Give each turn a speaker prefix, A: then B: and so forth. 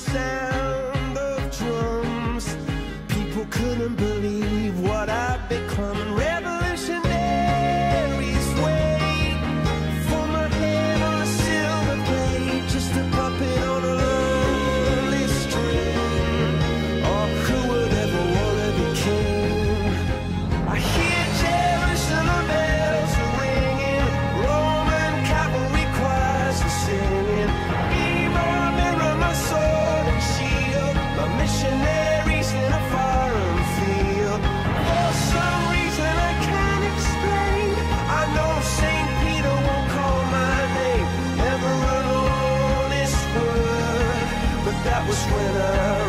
A: sound of drums. People couldn't believe what I'd become. Revolutionaries wait for my head on a silver blade, just a puppet on a lonely string. Oh, who would ever wanna be king? I hear Jerusalem bells are ringing, Roman cavalry choirs are singing. My sword and shield, my missionaries in a foreign field. For some reason I can't explain, I know St. Peter won't call my name ever an honest word, but that was when I